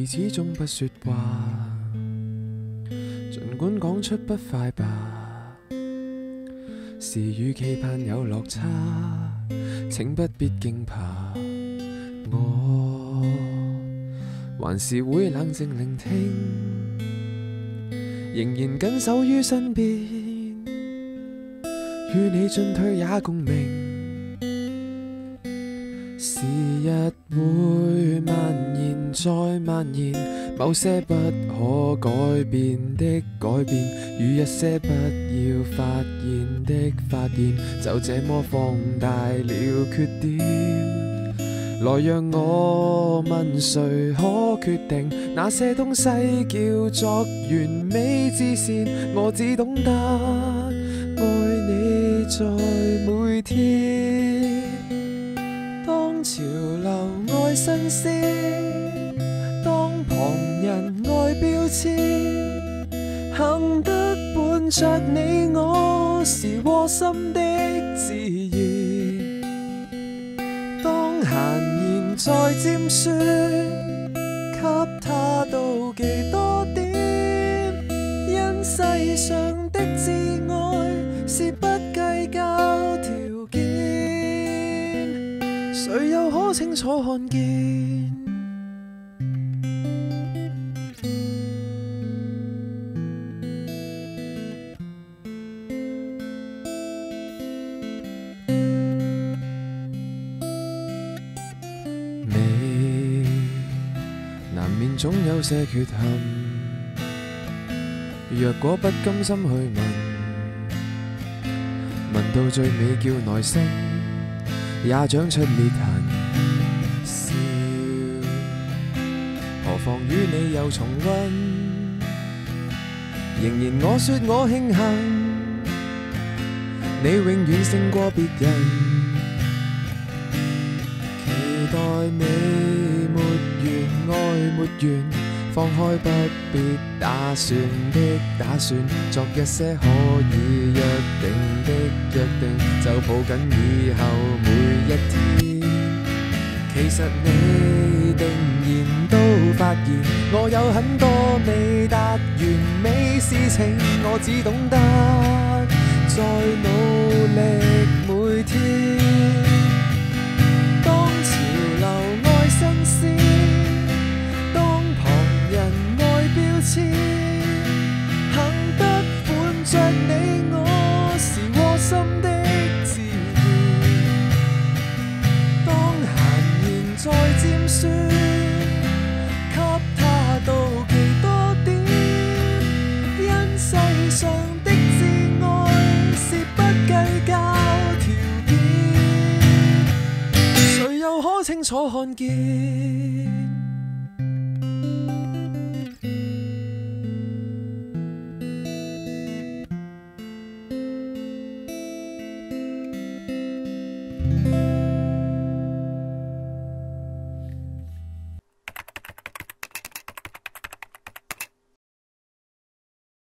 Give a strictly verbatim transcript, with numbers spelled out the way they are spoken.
始終不說話，儘管講出不快吧，是與期盼有落差，請不必驚怕，我還是會冷靜聆聽，仍然緊守於身邊，與你進退也共鳴。時日會蔓延再蔓延，某些不可改變的改變，與一些不要發現的發現，就這麼放大了缺點。來讓我問誰可決定那些東西叫做完美至善，我只懂得愛你在每天。當潮流愛新鮮，當旁人愛標籤，幸得伴着你我是窩心的自然。當閒言再尖酸，給他妒忌多點，因世上的摯愛是不計較條件，誰又可清楚看見？你難免總有些缺陷，若果不甘心去問，問到最尾叫內心也長出裂痕。笑，何妨與你又重溫，仍然我說我慶幸，你永遠勝過別人。期待你沒完愛沒完，放開不必打算的打算，作一些可以約定的約定，就抱緊以後每一天。其實你定然都發現，我有很多未達完美事情，我只懂得再努力每天。當潮流愛新鮮，當旁人愛標籤，幸得伴着你我是窩心的自然。當閒言再尖酸，給他妒忌多點，因世上的摯愛是不計較條件，誰又可清楚看見？